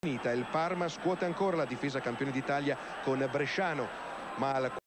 finita. Il Parma scuote ancora la difesa campione d'Italia con Bresciano, ma al